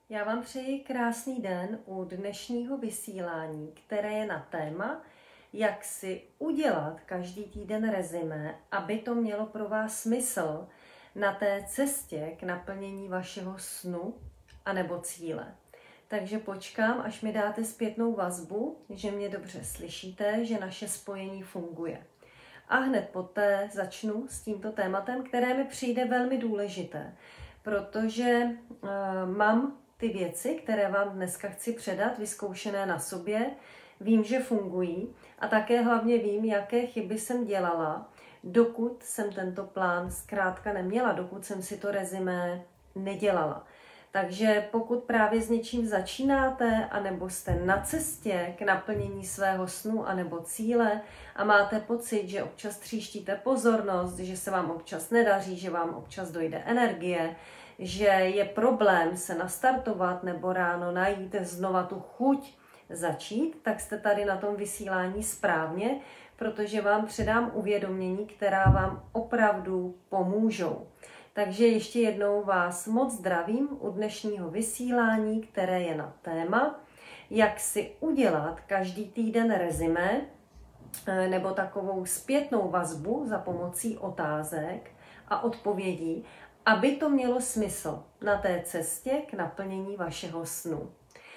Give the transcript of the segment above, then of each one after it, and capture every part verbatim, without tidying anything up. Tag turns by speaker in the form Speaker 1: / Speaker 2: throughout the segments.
Speaker 1: Já vám přeji krásný den u dnešního vysílání, které je na téma, jak si udělat každý týden rezimé, aby to mělo pro vás smysl na té cestě k naplnění vašeho snu anebo cíle. Takže počkám, až mi dáte zpětnou vazbu, že mě dobře slyšíte, že naše spojení funguje. A hned poté začnu s tímto tématem, které mi přijde velmi důležité, protože uh, mám ty věci, které vám dneska chci předat, vyzkoušené na sobě, vím, že fungují a také hlavně vím, jaké chyby jsem dělala, dokud jsem tento plán zkrátka neměla, dokud jsem si to rezimé nedělala. Takže pokud právě s něčím začínáte, anebo jste na cestě k naplnění svého snu anebo cíle a máte pocit, že občas tříštíte pozornost, že se vám občas nedaří, že vám občas dojde energie, že je problém se nastartovat nebo ráno najít znova tu chuť začít, tak jste tady na tom vysílání správně, protože vám předám uvědomění, která vám opravdu pomůžou. Takže ještě jednou vás moc zdravím u dnešního vysílání, které je na téma, jak si udělat každý týden rezimé nebo takovou zpětnou vazbu za pomocí otázek a odpovědí, aby to mělo smysl na té cestě k naplnění vašeho snu.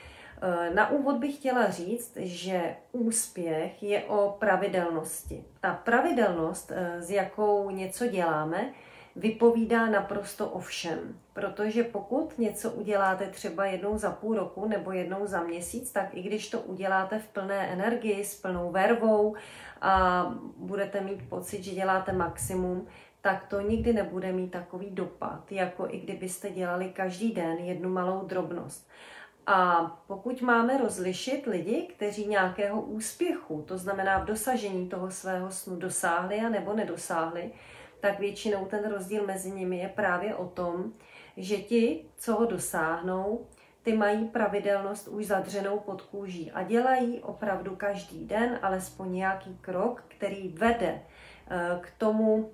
Speaker 1: Na úvod bych chtěla říct, že úspěch je o pravidelnosti. Ta pravidelnost, s jakou něco děláme, vypovídá naprosto o všem. Protože pokud něco uděláte třeba jednou za půl roku nebo jednou za měsíc, tak i když to uděláte v plné energii, s plnou vervou a budete mít pocit, že děláte maximum, tak to nikdy nebude mít takový dopad, jako i kdybyste dělali každý den jednu malou drobnost. A pokud máme rozlišit lidi, kteří nějakého úspěchu, to znamená v dosažení toho svého snu dosáhli a nebo nedosáhli, tak většinou ten rozdíl mezi nimi je právě o tom, že ti, co ho dosáhnou, ty mají pravidelnost už zadřenou pod kůží a dělají opravdu každý den alespoň nějaký krok, který vede k tomu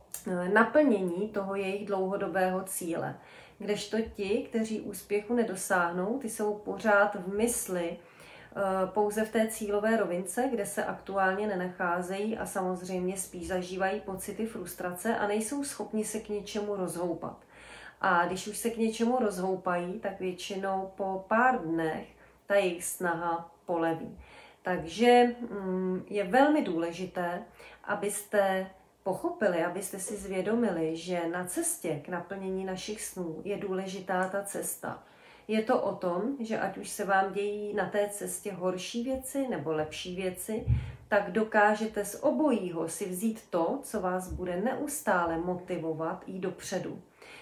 Speaker 1: naplnění toho jejich dlouhodobého cíle. Kdežto ti, kteří úspěchu nedosáhnou, ty jsou pořád v mysli pouze v té cílové rovince, kde se aktuálně nenacházejí a samozřejmě spíš zažívají pocity frustrace a nejsou schopni se k něčemu rozhoupat. A když už se k něčemu rozhoupají, tak většinou po pár dnech ta jejich snaha poleví. Takže je velmi důležité, abyste pochopili, abyste si zvědomili, že na cestě k naplnění našich snů je důležitá ta cesta. Je to o tom, že ať už se vám dějí na té cestě horší věci nebo lepší věci, tak dokážete z obojího si vzít to, co vás bude neustále motivovat jít dopředu.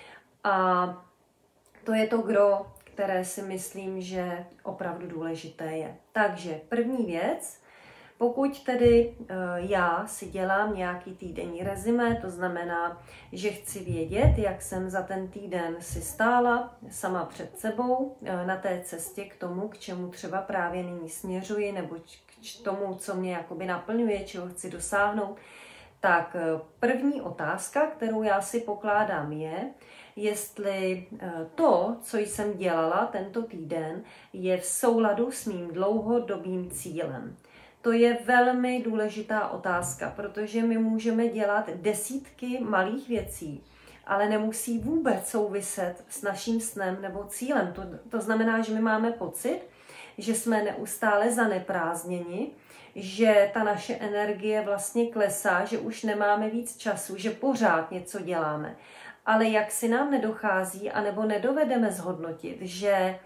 Speaker 1: A to je to gro, které si myslím, že opravdu důležité je. Takže první věc, pokud tedy já si dělám nějaký týdenní rezimé, to znamená, že chci vědět, jak jsem za ten týden si stála sama před sebou na té cestě k tomu, k čemu třeba právě nyní směřuji, nebo k tomu, co mě jakoby naplňuje, čeho chci dosáhnout, tak první otázka, kterou já si pokládám, je, jestli to, co jsem dělala tento týden, je v souladu s mým dlouhodobým cílem. To je velmi důležitá otázka, protože my můžeme dělat desítky malých věcí, ale nemusí vůbec souviset s naším snem nebo cílem. To, to znamená, že my máme pocit, že jsme neustále zaneprázdněni, že ta naše energie vlastně klesá, že už nemáme víc času, že pořád něco děláme. Ale jak si nám nedochází, anebo nedovedeme zhodnotit, že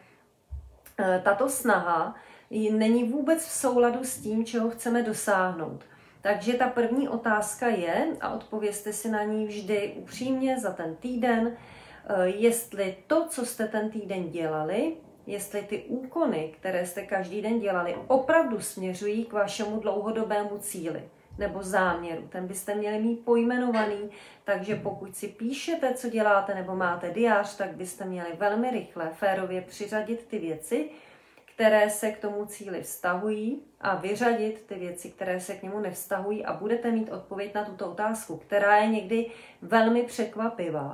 Speaker 1: tato snaha není vůbec v souladu s tím, čeho chceme dosáhnout. Takže ta první otázka je, a odpovězte si na ní vždy upřímně za ten týden, jestli to, co jste ten týden dělali, jestli ty úkony, které jste každý den dělali, opravdu směřují k vašemu dlouhodobému cíli nebo záměru. Ten byste měli mít pojmenovaný, takže pokud si píšete, co děláte, nebo máte diář, tak byste měli velmi rychle, férově přiřadit ty věci, které se k tomu cíli vztahují a vyřadit ty věci, které se k němu nevztahují a budete mít odpověď na tuto otázku, která je někdy velmi překvapivá.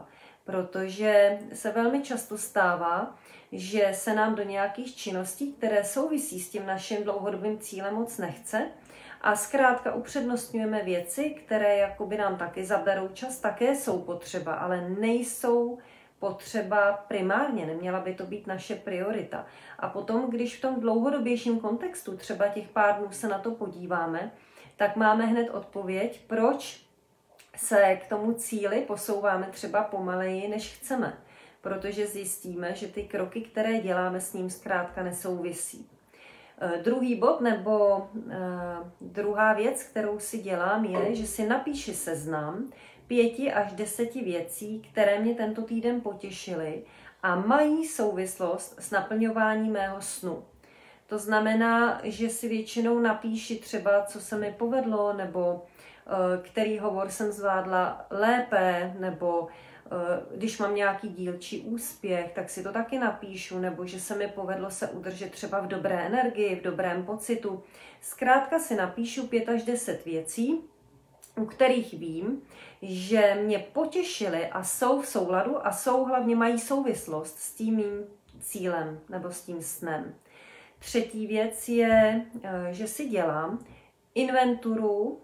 Speaker 1: protože se velmi často stává, že se nám do nějakých činností, které souvisí s tím naším dlouhodobým cílem, moc nechce a zkrátka upřednostňujeme věci, které jakoby nám taky zaberou čas, také jsou potřeba, ale nejsou potřeba primárně, neměla by to být naše priorita. A potom, když v tom dlouhodobějším kontextu, třeba těch pár dnů se na to podíváme, tak máme hned odpověď, proč se k tomu cíli posouváme třeba pomaleji, než chceme. Protože zjistíme, že ty kroky, které děláme, s ním zkrátka nesouvisí. E, druhý bod nebo e, druhá věc, kterou si dělám, je, že si napíši seznam pěti až deseti věcí, které mě tento týden potěšily a mají souvislost s naplňováním mého snu. To znamená, že si většinou napíši třeba, co se mi povedlo, nebo e, který hovor jsem zvládla lépe, nebo když mám nějaký dílčí úspěch, tak si to taky napíšu, nebo že se mi povedlo se udržet třeba v dobré energii, v dobrém pocitu. Zkrátka si napíšu pět až deset věcí, u kterých vím, že mě potěšily a jsou v souladu a jsou hlavně mají souvislost s tím mým cílem nebo s tím snem. Třetí věc je, že si dělám inventuru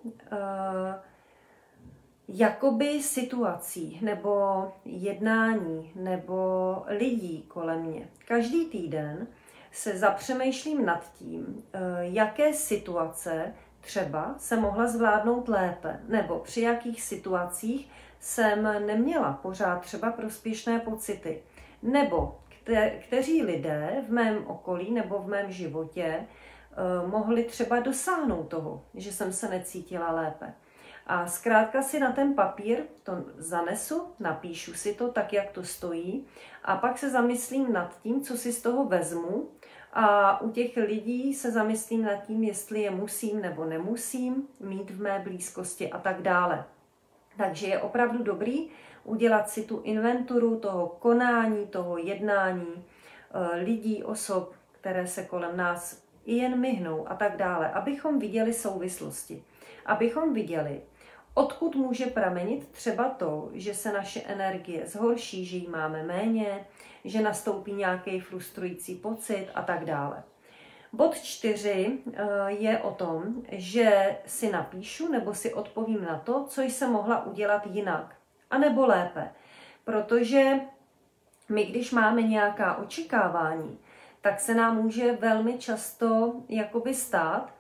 Speaker 1: jakoby situací nebo jednání nebo lidí kolem mě. Každý týden se zapřemýšlím nad tím, jaké situace třeba se mohla zvládnout lépe, nebo při jakých situacích jsem neměla pořád třeba prospěšné pocity, nebo kte- kteří lidé v mém okolí nebo v mém životě mohli třeba dosáhnout toho, že jsem se necítila lépe. A zkrátka si na ten papír to zanesu, napíšu si to tak, jak to stojí a pak se zamyslím nad tím, co si z toho vezmu a u těch lidí se zamyslím nad tím, jestli je musím nebo nemusím mít v mé blízkosti a tak dále. Takže je opravdu dobrý udělat si tu inventuru toho konání, toho jednání, lidí, osob, které se kolem nás i jen myhnou a tak dále, abychom viděli souvislosti, abychom viděli, odkud může pramenit třeba to, že se naše energie zhorší, že jí máme méně, že nastoupí nějaký frustrující pocit a tak dále. Bod čtyři je o tom, že si napíšu nebo si odpovím na to, co jsem mohla udělat jinak, anebo lépe. Protože my, když máme nějaká očekávání, tak se nám může velmi často jakoby stát,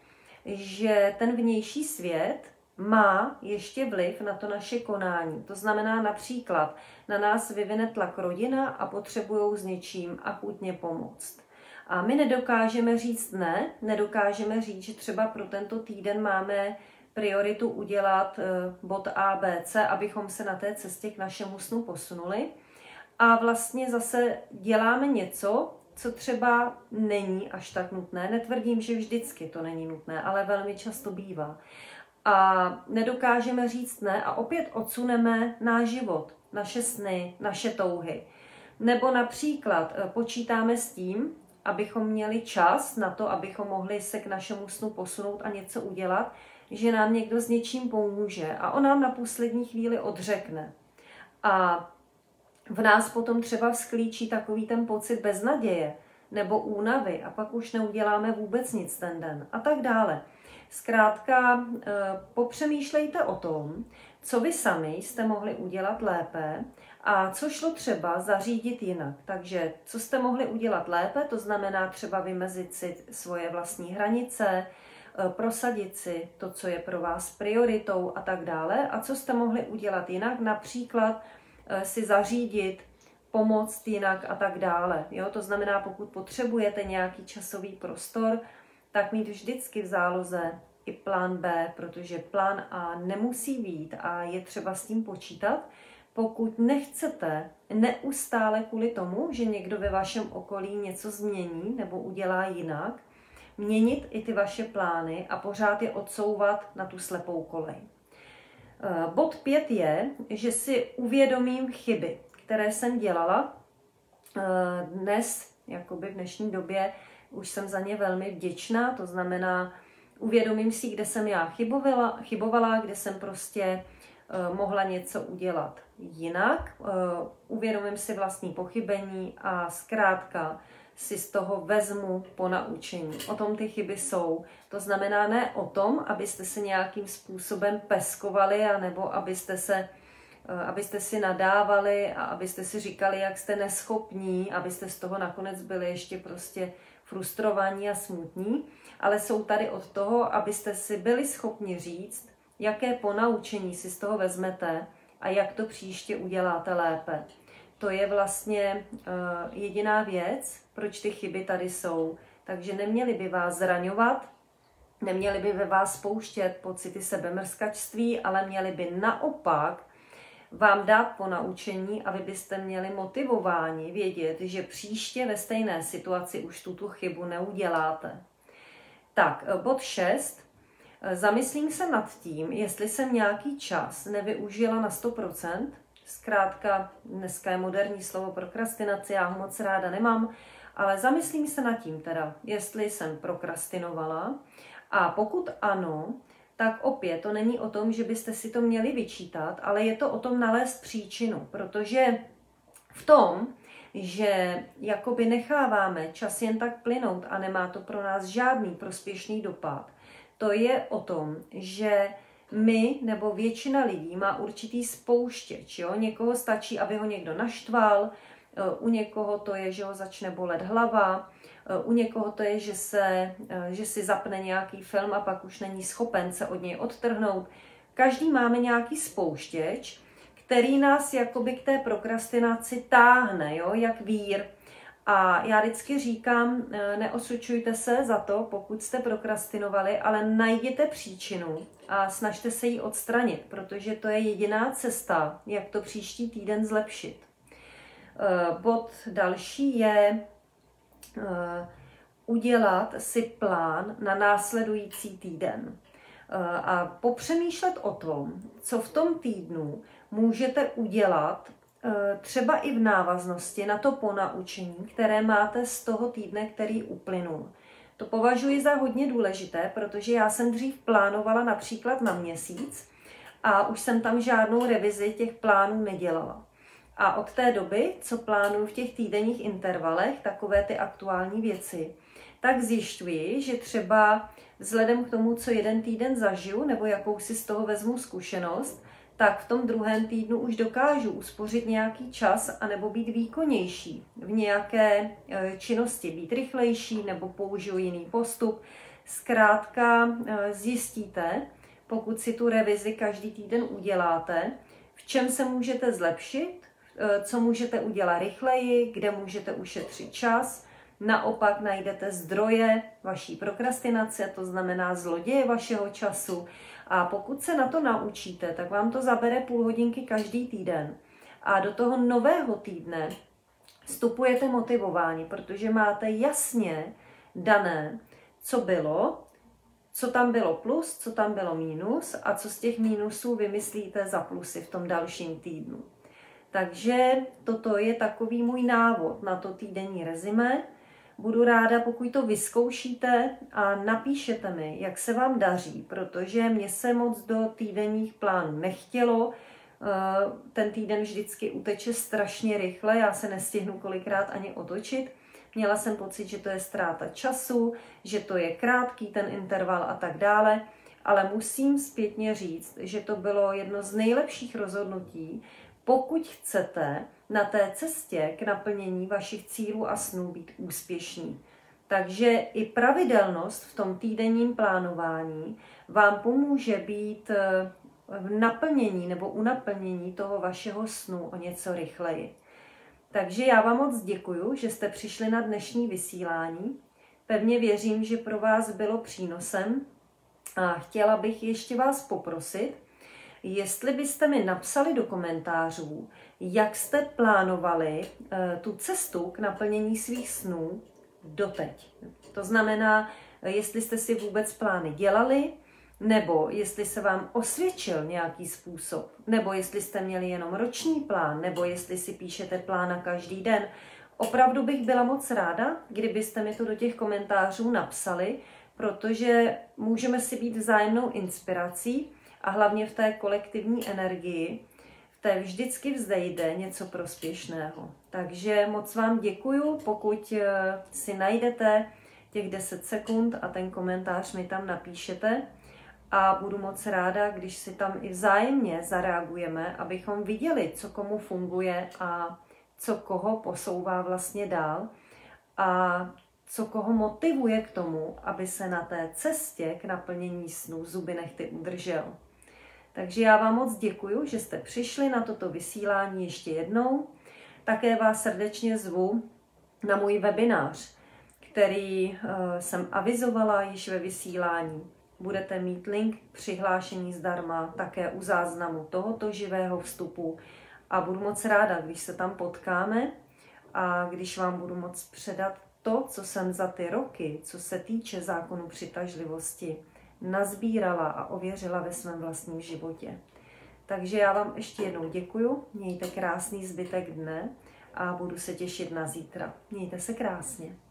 Speaker 1: že ten vnější svět má ještě vliv na to naše konání. To znamená například, na nás vyvine tlak rodina a potřebují s něčím akutně pomoct. A my nedokážeme říct ne, nedokážeme říct, že třeba pro tento týden máme prioritu udělat bod A, B, C, abychom se na té cestě k našemu snu posunuli. A vlastně zase děláme něco, co třeba není až tak nutné. Netvrdím, že vždycky to není nutné, ale velmi často bývá. A nedokážeme říct ne a opět odsuneme náš život, naše sny, naše touhy. Nebo například počítáme s tím, abychom měli čas na to, abychom mohli se k našemu snu posunout a něco udělat, že nám někdo s něčím pomůže a on nám na poslední chvíli odřekne. A v nás potom třeba vzklíčí takový ten pocit beznaděje nebo únavy a pak už neuděláme vůbec nic ten den a tak dále. Zkrátka popřemýšlejte o tom, co vy sami jste mohli udělat lépe a co šlo třeba zařídit jinak. Takže co jste mohli udělat lépe, to znamená třeba vymezit si svoje vlastní hranice, prosadit si to, co je pro vás prioritou a tak dále. A co jste mohli udělat jinak, například si zařídit, pomoct jinak a tak dále. Jo? To znamená, pokud potřebujete nějaký časový prostor, tak mít vždycky v záloze i plán B, protože plán A nemusí být a je třeba s tím počítat, pokud nechcete neustále kvůli tomu, že někdo ve vašem okolí něco změní nebo udělá jinak, měnit i ty vaše plány a pořád je odsouvat na tu slepou kolej. Bod pět je, že si uvědomím chyby, které jsem dělala. Dnes, jakoby v dnešní době, už jsem za ně velmi vděčná, to znamená, uvědomím si, kde jsem já chybovala, chybovala, kde jsem prostě mohla něco udělat jinak. Uvědomím si vlastní pochybení a zkrátka si z toho vezmu ponaučení. O tom ty chyby jsou. To znamená ne o tom, abyste se nějakým způsobem peskovali, anebo abyste se abyste si nadávali a abyste si říkali, jak jste neschopní, abyste z toho nakonec byli ještě prostě frustrovaní a smutní, ale jsou tady od toho, abyste si byli schopni říct, jaké ponaučení si z toho vezmete a jak to příště uděláte lépe. To je vlastně uh, jediná věc, proč ty chyby tady jsou. Takže neměly by vás zraňovat, neměly by ve vás spouštět pocity sebemrskačství, ale měly by naopak vám dát ponaučení a vy byste měli motivování vědět, že příště ve stejné situaci už tuto chybu neuděláte. Tak, bod šest. Zamyslím se nad tím, jestli jsem nějaký čas nevyužila na sto procent. Zkrátka, dneska je moderní slovo prokrastinace, já ho moc ráda nemám, ale zamyslím se nad tím teda, jestli jsem prokrastinovala a pokud ano, tak opět to není o tom, že byste si to měli vyčítat, ale je to o tom nalézt příčinu, protože v tom, že jakoby necháváme čas jen tak plynout a nemá to pro nás žádný prospěšný dopad, to je o tom, že my nebo většina lidí má určitý spouštěč. Jo? Někoho stačí, aby ho někdo naštval, u někoho to je, že ho začne bolet hlava, u někoho to je, že, se, že si zapne nějaký film a pak už není schopen se od něj odtrhnout. Každý máme nějaký spouštěč, který nás jakoby k té prokrastinaci táhne, jo? Jak vír. A já vždycky říkám, neosočujte se za to, pokud jste prokrastinovali, ale najděte příčinu a snažte se ji odstranit, protože to je jediná cesta, jak to příští týden zlepšit. Bod další je udělat si plán na následující týden a popřemýšlet o tom, co v tom týdnu můžete udělat třeba i v návaznosti na to ponaučení, které máte z toho týdne, který uplynul. To považuji za hodně důležité, protože já jsem dřív plánovala například na měsíc a už jsem tam žádnou revizi těch plánů nedělala. A od té doby, co plánuju v těch týdenních intervalech, takové ty aktuální věci, tak zjišťuji, že třeba vzhledem k tomu, co jeden týden zažiju, nebo jakou si z toho vezmu zkušenost, tak v tom druhém týdnu už dokážu uspořit nějaký čas anebo být výkonnější v nějaké činnosti, být rychlejší nebo použiju jiný postup. Zkrátka zjistíte, pokud si tu revizi každý týden uděláte, v čem se můžete zlepšit, co můžete udělat rychleji, kde můžete ušetřit čas. Naopak najdete zdroje vaší prokrastinace, to znamená zloděje vašeho času. A pokud se na to naučíte, tak vám to zabere půl hodinky každý týden. A do toho nového týdne vstupujete motivováni, protože máte jasně dané, co bylo, co tam bylo plus, co tam bylo mínus a co z těch mínusů vymyslíte za plusy v tom dalším týdnu. Takže toto je takový můj návod na to týdenní rezime. Budu ráda, pokud to vyzkoušíte a napíšete mi, jak se vám daří, protože mě se moc do týdenních plánů nechtělo. Ten týden vždycky uteče strašně rychle, já se nestihnu kolikrát ani otočit. Měla jsem pocit, že to je ztráta času, že to je krátký ten interval a tak dále, ale musím zpětně říct, že to bylo jedno z nejlepších rozhodnutí, pokud chcete na té cestě k naplnění vašich cílů a snů být úspěšní. Takže i pravidelnost v tom týdenním plánování vám pomůže být v naplnění nebo u naplnění toho vašeho snu o něco rychleji. Takže já vám moc děkuju, že jste přišli na dnešní vysílání. Pevně věřím, že pro vás bylo přínosem a chtěla bych ještě vás poprosit, jestli byste mi napsali do komentářů, jak jste plánovali e, tu cestu k naplnění svých snů doteď. To znamená, jestli jste si vůbec plány dělali, nebo jestli se vám osvědčil nějaký způsob, nebo jestli jste měli jenom roční plán, nebo jestli si píšete plán na každý den. Opravdu bych byla moc ráda, kdybyste mi to do těch komentářů napsali, protože můžeme si být vzájemnou inspirací a hlavně v té kolektivní energii, v té vždycky vzejde něco prospěšného. Takže moc vám děkuju, pokud si najdete těch deset sekund a ten komentář mi tam napíšete a budu moc ráda, když si tam i vzájemně zareagujeme, abychom viděli, co komu funguje a co koho posouvá vlastně dál a co koho motivuje k tomu, aby se na té cestě k naplnění snů zuby nehty udržel. Takže já vám moc děkuju, že jste přišli na toto vysílání ještě jednou. Také vás srdečně zvu na můj webinář, který jsem avizovala již ve vysílání. Budete mít link k přihlášení zdarma také u záznamu tohoto živého vstupu a budu moc ráda, když se tam potkáme a když vám budu moc předat to, co jsem za ty roky, co se týče zákonu přitažlivosti, nazbírala a ověřila ve svém vlastním životě. Takže já vám ještě jednou děkuju, mějte krásný zbytek dne a budu se těšit na zítra. Mějte se krásně.